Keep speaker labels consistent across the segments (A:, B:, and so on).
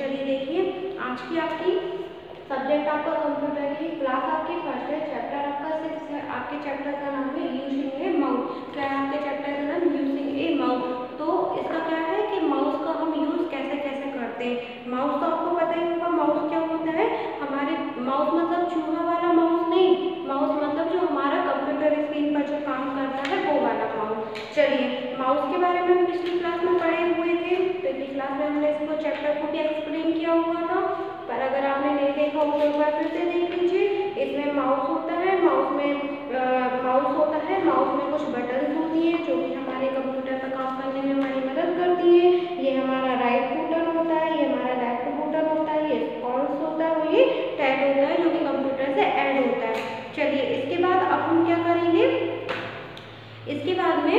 A: चलिए देखिए, आज की आपकी सब्जेक्ट आपका कंप्यूटर की क्लास आपकी फर्स्ट है, चैप्टर आपका 6 है। आपके चैप्टर का नाम है यूजिंग ए माउस। क्या है आपके चैप्टर का नाम? Using a mouse. तो इसका क्या है कि माउस का हम यूज कैसे कैसे करते हैं। माउस तो आपको पता ही होगा, माउस क्या होता है हमारे। माउस मतलब चूहा वाला माउस नहीं, माउस मतलब जो हमारा कंप्यूटर स्क्रीन पर जो काम करता है वो वाला माउस। चलिए, माउस के बारे में हम पिछली क्लास में पढ़े हुए थे। पिछली क्लास में हमने इसको चैप्टर को भी एक्सप्लेन किया हुआ था, पर अगर आपने नहीं देखा हो तो एक बार फिर से देख लीजिए। इसमें माउस होता है, माउस में कुछ बटन होती हैं जो कि हमारे कंप्यूटर पर काम करने में हमारी मदद करती है। ये हमारा राइट बटन होता है, ये हमारा लेफ्ट बटन होता है, ये स्क्रॉल्स होता है, ये टैब होता है जो कि कंप्यूटर से ऐड होता है। चलिए, इसके बाद अब हम क्या करेंगे, इसके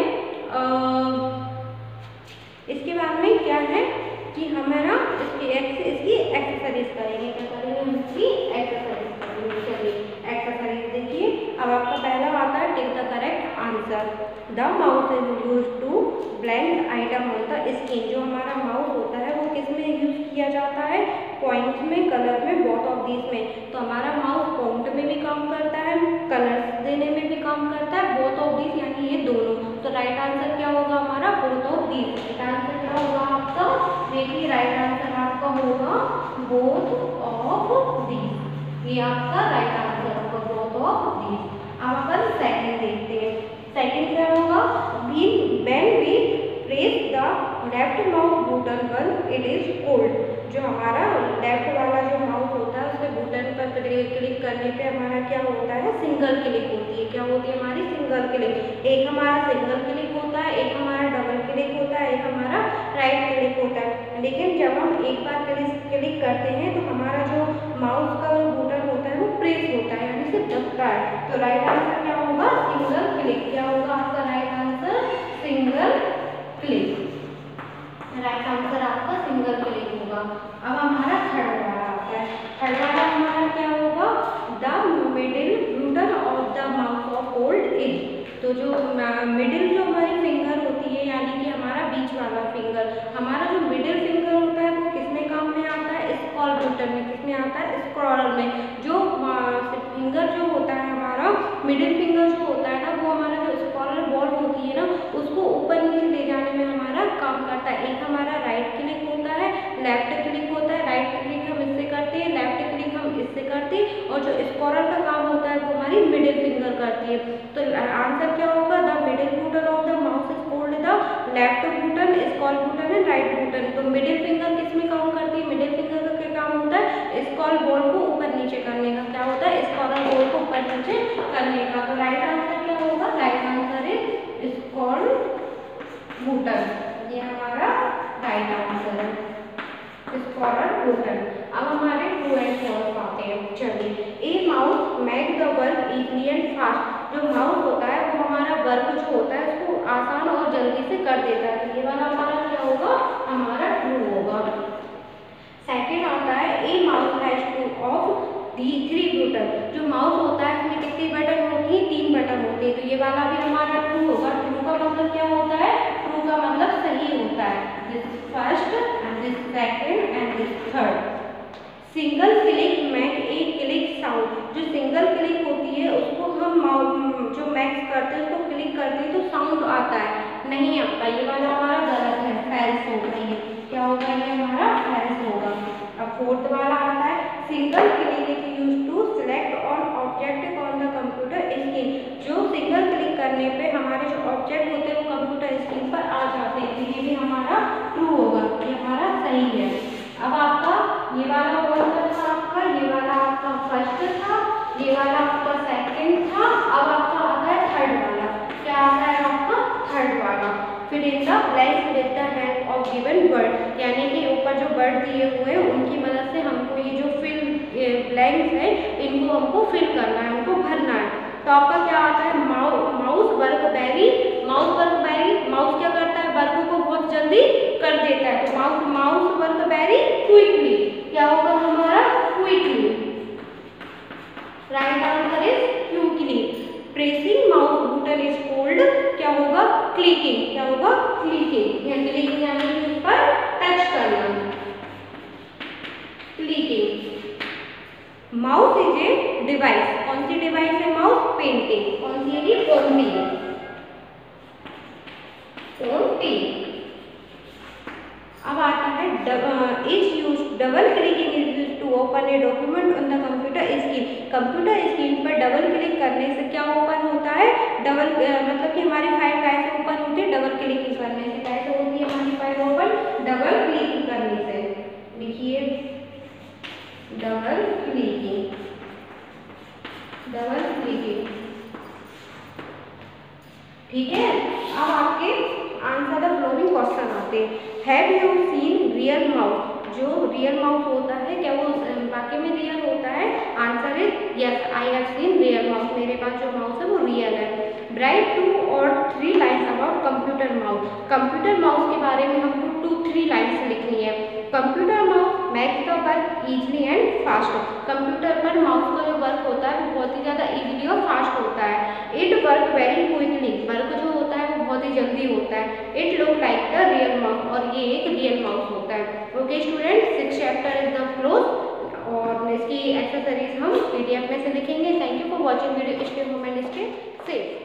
A: बाद में क्या है कि हमें ना इसकी एक्सरसाइज करेंगे। क्या करेंगे? हम इसकी एक्सरसाइज करेंगे। चलिए एक्सरसाइज देखिए। अब आपका पहला आता है take the correct answer. The mouse is use to blank item on the screen. जो हमारा माउस होता है वो किस में यूज किया जाता है? पॉइंट्स में, कलर में, बोथ ऑफ दीज में। तो हमारा माउस पॉइंट में भी काम करता है, कलर्स देने में भी काम करता है, बोथ ऑफ दीज यानी ये दोनों। तो राइट आंसर क्या होगा हमारा? Both of these. Right answer क्या होगा आपका? देखिए, राइट आंसर आपका होगा बोथ ऑफ दीज। ये आपका राइट आंसर होगा, बोथ ऑफ दीज। अब अपन सेकंड देखते हैं। सेकंड क्या होगा? when we press the left mouse button when it is cold। जो हमारा लेफ्ट वाला जो माउस होता है उसके बटन पर क्लिक करने पे हमारा क्या होता है? सिंगल क्लिक होती है। क्या होती है हमारी? Single click. एक हमारा सिंगल क्लिक होता है, एक हमारा डबल क्लिक होता है, एक हमारा राइट क्लिक होता है। लेकिन जब हम एक बार क्लिक करते हैं तो हमारा जो माउस का जो बटन होता है वो प्रेस होता है, यानी सिर्फ दबता है। तो राइट आंसर क्या होगा? Single click. क्या होगा आपका right answer? Single click. Right answer आपका सिंगल क्लिक होगा। अब हमारा थर्ड वाला आता है। थर्ड वाला हमारा क्या होगा? The middle button of the mouse of old age. तो जो मिडिल जो हमारी फिंगर होती है, यानी कि हमारा बीच वाला फिंगर, हमारा जो मिडिल फिंगर होता है वो किसमें काम में आता है? स्क्रॉल बटन में। किसमें आता है? स्क्रॉलर में। जो फिंगर जो होता है हमारा मिडिल फिंगर जो होता है ना, वो हमारा जो स्क्रॉलर बॉल होती है ना, उसको ऊपर नीचे ले जाने में हमारा काम करता है। एक हमारा राइट क्लिक होता है, लेफ्ट क्लिक होता है। राइट क्लिक हम इससे करते हैं, लेफ्ट क्लिक हम इससे करते हैं, और जो स्क्रॉलर का काम होता है वो हमारी मिडिल फिंगर करती है। तो आंसर क्या होगा? The middle button of the mouse is called the left button, scroll button and right button. तो मिडिल फिंगर किसमें काम करती है? मिडिल फिंगर का क्या काम होता है? स्क्रॉल बॉल को ऊपर नीचे करने का। क्या होता है? स्क्रॉलर बॉल को ऊपर नीचे करने का। तो राइट आंसर क्या होगा? Right answer is scroll button. ये हमारा राइट आंसर है, स्क्रॉलर बटन। अब हमारे ट्रू एंड फॉल्स आते हैं। चलिए, a mouse make the work easily and fast. जो माउस होता है वो हमारा वर्क जो होता है उसको आसान और जल्दी से कर देता है। तो ये वाला हमारा क्या होगा? हमारा ट्रू होगा। सेकेंड आता है a mouse has two of the 3 button. जो माउस होता है इसमें कितने बटन होती है? 3 बटन होते हैं। तो ये वाला भी हमारा ट्रू होगा। ट्रू का मतलब क्या होता है? ट्रू का मतलब सही होता है। This first and this second and this third. Single click make a click sound. जो सिंगल क्लिक होती है उसको हम जो मैक्स करते हैं उसको क्लिक करते हैं तो साउंड आता है, नहीं आता। ये वाला हमारा गलत है, फैल्स होगा। ये क्या होगा? ये हमारा फैल्स होगा। अब फोर्थ वाला आता है single click is used to select on object on the computer screen. जो सिंगल क्लिक करने पे हमारे जो ऑब्जेक्ट होते हैं वो कंप्यूटर स्क्रीन पर आ जाते हैं। तो ये भी हमारा ट्रू होगा, ये हमारा सही है। अब आपका ये वाला कौन सा था? आपका ये वाला आपका फर्स्ट था, ये वाला आपका सेकंड था। अब आपका आता है थर्ड वाला। क्या आता है आपका? थर्ड वाला। फिर in the blanks with the help of given word, यानी कि ऊपर जो वर्ड दिए हुए हैं उनकी मदद से हमको ये जो ब्लैंक्स है इनको हमको फिल करना है, उनको भरना है। तो आपका क्या आता है? Mouse work berry. माउस क्या करता है? वर्क को बहुत जल्दी कर देता है। तो माउस वर्क बेरी क्विकली। क्या होगा हमारा? Quickly. Right answer is quickly. Pressing mouse button is called क्या होगा? क्लिकिंग। क्या होगा? क्लिकिंग। क्लिकिंग यानी उस पर टच करना। Clicking. Mouse is a device, कौन सी डिवाइस है माउस? पेंटिंग, कौन सी है जी? पेंटिंग। अब आता है is use, double clicking is use to open a document on the computer screen. Computer screen पर डबल क्लिक करने से क्या ओपन होता है? डबल मतलब कि हमारी फाइल कैसे ओपन होती है? डबल क्लिकिंग करने से। कैसे होती है हमारी फाइल ओपन? डबल क्लिकिंग करने से। लिखिए डबल क्लिकिंग, डबल क्लिकिंग, ठीक है। अब आपके आंसर द फ्लोइंग क्वेश्चन आते हैं। Have you seen real mouse? जो रियल माउस होता है क्या वो वाकई में रियल होता है? Answer is yes, I have seen real mouse. मेरे पास जो माउस है वो रियल है। राइट 2 और 3 lines about computer mouse. Computer mouse के बारे में हमको 2-3 लाइन्स लिखनी है। Computer mouse makes the work easily and fast. Computer पर माउस का जो वर्क होता है वो बहुत ही ज़्यादा इजीली और फास्ट होता है। It work very quickly, work जो होता है वो बहुत ही जल्दी होता है। It look like the real mouse, और ये एक रियल माउस होता है। Okay student, 6 chapter is the close, और इसकी एक्सेसरीज हम PDF में से लिखेंगे। Thank you for watching video. Stay home and stay safe.